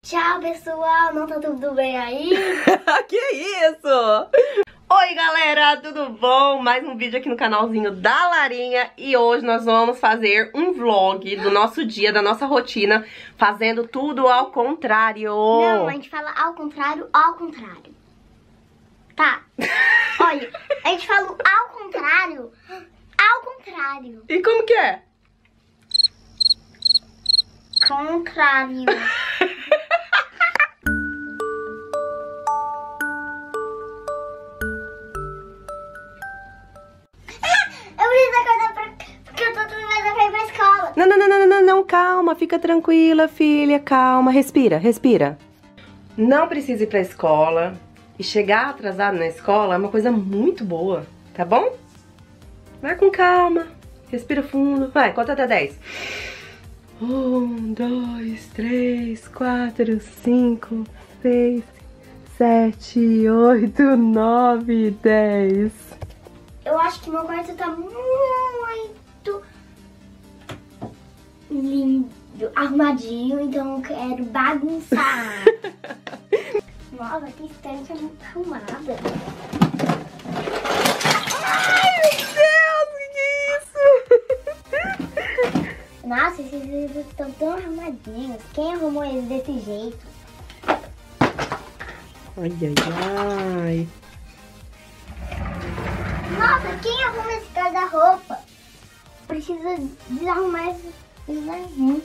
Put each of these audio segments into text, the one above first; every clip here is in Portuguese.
Tchau, pessoal. Não tá tudo bem aí? Que isso? Oi, galera, tudo bom? Mais um vídeo aqui no canalzinho da Larinha. E hoje nós vamos fazer um vlog do nosso dia, da nossa rotina, fazendo tudo ao contrário. Não, a gente fala ao contrário, ao contrário. Tá. Olha, a gente fala ao contrário, ao contrário. E como que é? Contrário. Não, calma, fica tranquila, filha, calma, respira. Não precisa ir pra escola, e chegar atrasado na escola é uma coisa muito boa, tá bom? Vai com calma, respira fundo, vai, conta até 10. 1, 2, 3, 4, 5, 6, 7, 8, 9, 10. Eu acho que meu quarto tá muito lindo, arrumadinho, então eu quero bagunçar. Nossa, que estante arrumada. Ai, meu Deus, que é isso? Nossa, esses livros estão tão arrumadinhos. Quem arrumou eles desse jeito? Ai, ai, ai. Nossa, quem arruma esse guarda-roupa? Precisa desarrumar esse daí.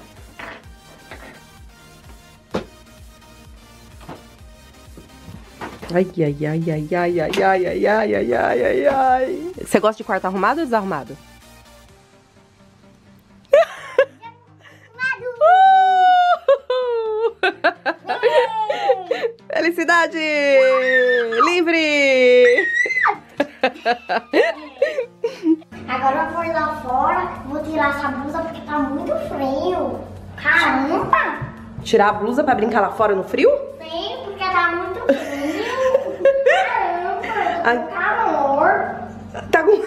Ai, ai, ai, ai, ai, ai, ai, ai, ai, ai, ai, ai, ai. Você gosta de quarto arrumado ou desarrumado? Felicidade! Livre! Agora eu vou ir lá fora, vou tirar essa blusa porque tá muito frio. Caramba! Tirar a blusa pra brincar lá fora no frio? Sim, porque tá muito frio. Caramba, eu tô com calor. Tá com...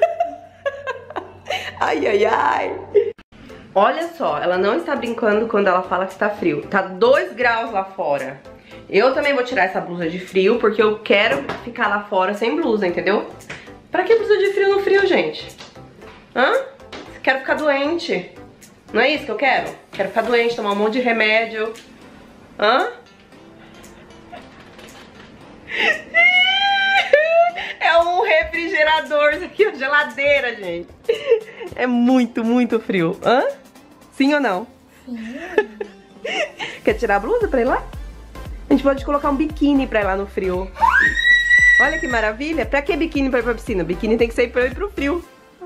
Ai, ai, ai. Olha só, ela não está brincando quando ela fala que está frio. Tá 2 graus lá fora. Eu também vou tirar essa blusa de frio, porque eu quero ficar lá fora sem blusa, entendeu? Pra que blusa de frio no frio, gente? Hã? Quero ficar doente. Não é isso que eu quero? Quero ficar doente, tomar um monte de remédio. Hã? É um refrigerador, isso aqui é uma geladeira, gente. É muito, muito frio. Hã? Sim ou não? Sim. Quer tirar a blusa pra ir lá? A gente pode colocar um biquíni pra ir lá no frio. Olha que maravilha. Pra que biquíni pra ir pra piscina? Biquíni tem que ser pra ir pro frio.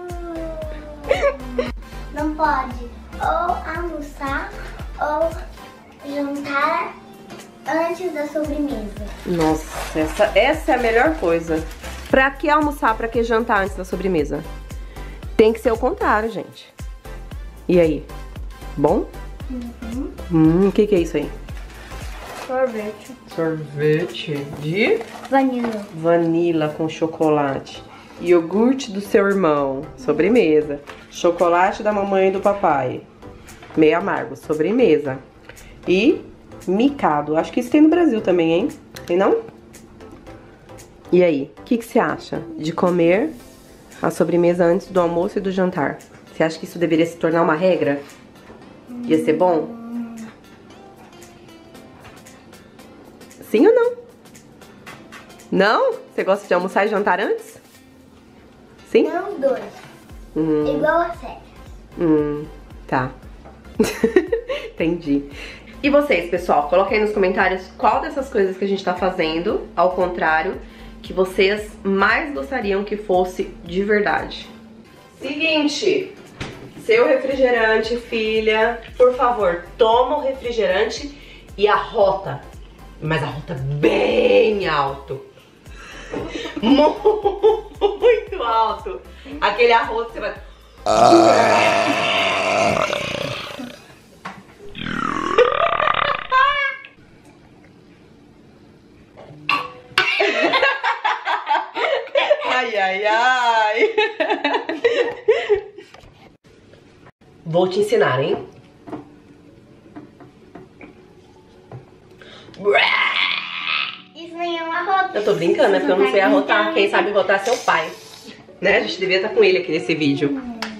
Não pode ou almoçar ou jantar antes da sobremesa. Nossa, essa é a melhor coisa. Pra que almoçar, pra que jantar antes da sobremesa? Tem que ser o contrário, gente. E aí? Bom? O que é isso aí? Sorvete. Sorvete de Vanilla. vanila com chocolate. Iogurte do seu irmão, sobremesa. Chocolate da mamãe e do papai, meio amargo, sobremesa. E micado, acho que isso tem no Brasil também, hein? Tem não? E aí, o que você acha de comer a sobremesa antes do almoço e do jantar? Você acha que isso deveria se tornar uma regra? Ia ser bom? Sim ou não? Não? Você gosta de almoçar e jantar antes? Sim? Não os dois. Igual a série. Tá. Entendi. E vocês, pessoal? Coloquem aí nos comentários qual dessas coisas que a gente tá fazendo, ao contrário, que vocês mais gostariam que fosse de verdade. Seguinte, seu refrigerante, filha, por favor, toma o refrigerante e arrota. Mas arrota bem alto. Muito alto. Aquele arroto que você vai... Ai, ai, ai. Vou te ensinar, hein? Isso nem é uma rota. Eu tô brincando, né? Porque eu não sei arrotar. Quem sabe arrotar é seu pai. Né? A gente devia estar com ele aqui nesse vídeo.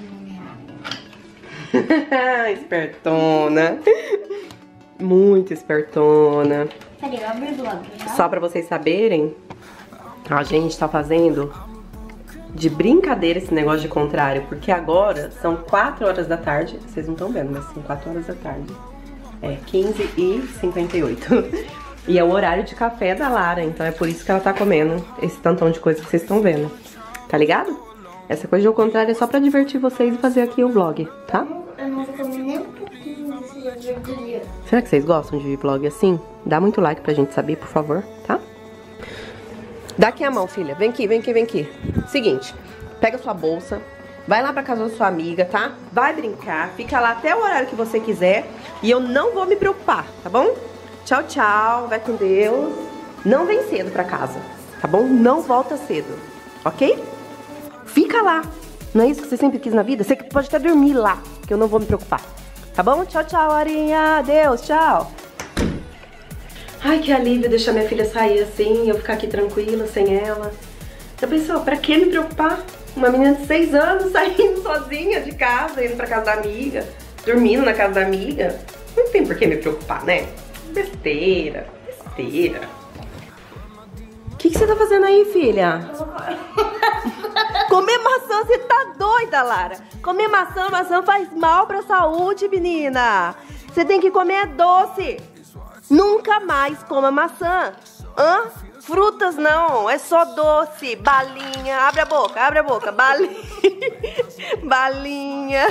Espertona. Muito espertona. Peraí, eu abri o blog já. Só pra vocês saberem, a gente tá fazendo de brincadeira esse negócio de contrário. Porque agora são 4 horas da tarde. Vocês não estão vendo, mas são 4 horas da tarde. É 15h58. E é o horário de café da Lara. Então é por isso que ela tá comendo esse tantão de coisa que vocês estão vendo. Tá ligado? Essa coisa de contrário é só pra divertir vocês e fazer aqui o vlog, tá? Eu não vou comer nem um pouquinho desse dia. Será que vocês gostam de vlog assim? Dá muito like pra gente saber, por favor, tá? Dá aqui a mão, filha. Vem aqui, vem aqui, vem aqui. Seguinte, pega sua bolsa, vai lá pra casa da sua amiga, tá? Vai brincar, fica lá até o horário que você quiser e eu não vou me preocupar, tá bom? Tchau, tchau, vai com Deus. Não vem cedo pra casa, tá bom? Não volta cedo, ok? Fica lá. Não é isso que você sempre quis na vida? Você pode até dormir lá, que eu não vou me preocupar. Tá bom? Tchau, tchau, Arinha. Adeus, tchau. Ai, que alívio deixar minha filha sair assim, eu ficar aqui tranquila, sem ela. Já pensou, pra que me preocupar? Uma menina de 6 anos saindo sozinha de casa, indo pra casa da amiga, dormindo na casa da amiga. Não tem por que me preocupar, né? Besteira, besteira. O que você tá fazendo aí, filha? Comer maçã, você tá doida, Lara? Comer maçã faz mal pra saúde, menina. Você tem que comer doce. Nunca mais coma maçã. Hã? Frutas não, é só doce. Balinha, abre a boca, balinha. Balinha.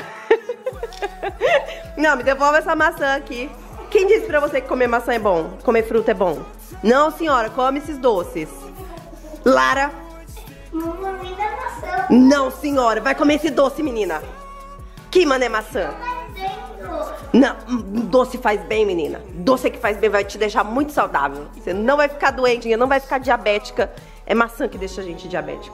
Não, me devolve essa maçã aqui. Quem disse pra você que comer maçã é bom? Comer fruta é bom? Não, senhora, come esses doces. Lara. Mamãe, me dá maçã. Não, senhora, vai comer esse doce, menina. Que mané maçã? Não, doce faz bem, menina. Doce que faz bem vai te deixar muito saudável. Você não vai ficar doente, não vai ficar diabética. É maçã que deixa a gente diabético.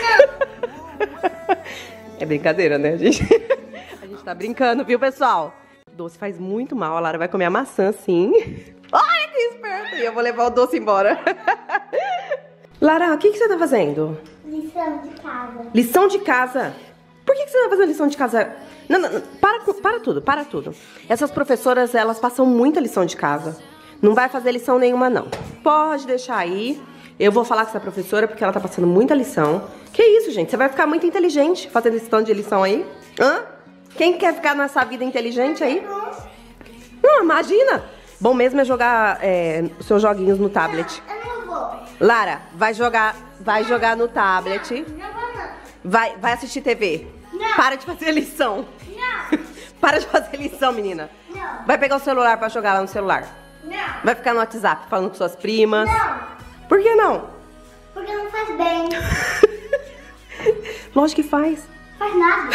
É brincadeira, né, gente? A gente tá brincando, viu, pessoal? Doce faz muito mal. A Lara vai comer a maçã, sim. Olha que esperta! E eu vou levar o doce embora. Lara, o que você tá fazendo? Lição de casa. Lição de casa? Por que você vai fazer lição de casa? Não, para tudo. Essas professoras, elas passam muita lição de casa. Não vai fazer lição nenhuma, não. Pode deixar aí. Eu vou falar com essa professora porque ela tá passando muita lição. Que isso, gente? Você vai ficar muito inteligente fazendo esse tanto de lição aí? Hã? Quem quer ficar nessa vida inteligente aí? Não, imagina. Bom mesmo é jogar os seus joguinhos no tablet. Eu não vou. Lara, vai jogar no tablet. Não vou, não. Vai assistir TV. Não. Para de fazer lição. Não. Para de fazer lição, menina. Não. Vai pegar o celular pra jogar lá no celular. Não. Vai ficar no WhatsApp falando com suas primas. Não. Por que não? Porque não faz bem. Lógico que faz. Faz nada.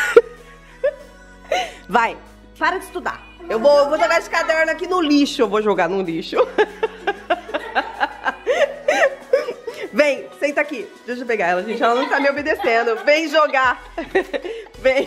Vai, para de estudar. Eu vou jogar esse caderno aqui no lixo. Eu vou jogar no lixo. Vem, senta aqui. Deixa eu pegar ela, gente. Ela não tá me obedecendo. Vem jogar. Vem.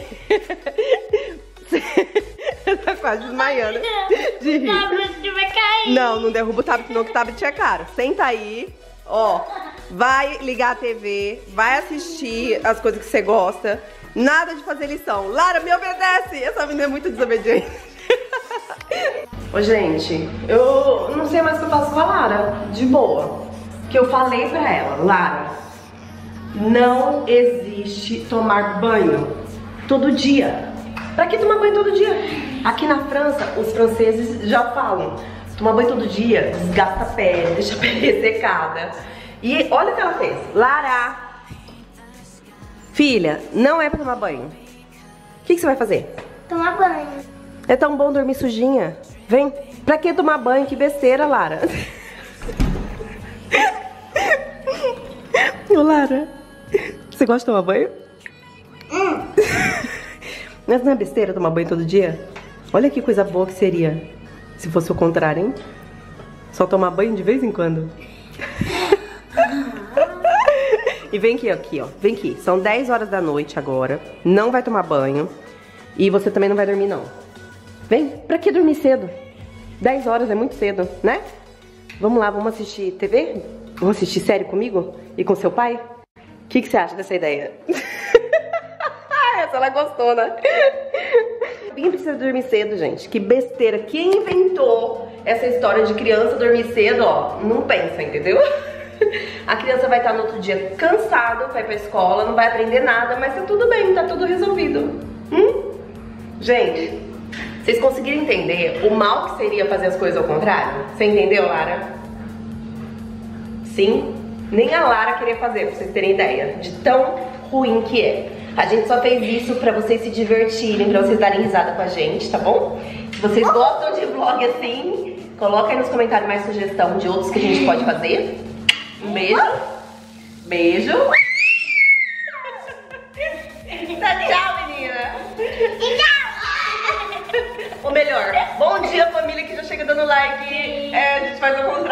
Você tá quase desmaiando de rir. O tablet vai cair. Não, não derruba o tablet não, que o tablet é caro. Senta aí, ó. Vai ligar a TV, vai assistir as coisas que você gosta. Nada de fazer lição. Lara, me obedece. Essa menina é muito desobediente. Ô, gente, eu não sei mais o que eu faço com a Lara. De boa. Que eu falei pra ela, Lara, não existe tomar banho todo dia. Pra que tomar banho todo dia? Aqui na França, os franceses já falam, tomar banho todo dia desgasta a pele, deixa a pele ressecada. E olha o que ela fez. Lara, filha, não é pra tomar banho. O que você vai fazer? Tomar banho. É tão bom dormir sujinha. Vem. Pra que tomar banho? Que besteira, Lara. Ô, Lara, você gosta de tomar banho? Mas não é besteira tomar banho todo dia? Olha que coisa boa que seria se fosse o contrário, hein? Só tomar banho de vez em quando. E vem aqui, ó. Vem aqui. São 10 horas da noite agora. Não vai tomar banho. E você também não vai dormir, não. Vem. Pra que dormir cedo? 10 horas é muito cedo, né? Vamos lá, vamos assistir TV? Vamos assistir série comigo? E com seu pai? O que você acha dessa ideia? Essa ela gostou, né? Ninguém precisa dormir cedo, gente. Que besteira. Quem inventou essa história de criança dormir cedo, ó, não pensa, entendeu? A criança vai estar no outro dia cansado, vai pra escola, não vai aprender nada, mas tá tudo bem, tá tudo resolvido. Gente, vocês conseguiram entender o mal que seria fazer as coisas ao contrário? Você entendeu, Lara? Sim? Nem a Lara queria fazer, pra vocês terem ideia de tão ruim que é. A gente só fez isso pra vocês se divertirem, pra vocês darem risada com a gente, tá bom? Se vocês gostam de vlog assim, coloca aí nos comentários mais sugestão de outros que a gente pode fazer. Um beijo. Beijo. Tchau, menina. Tchau. Ou melhor, bom dia, família que já chega dando like. A gente faz ao contrário.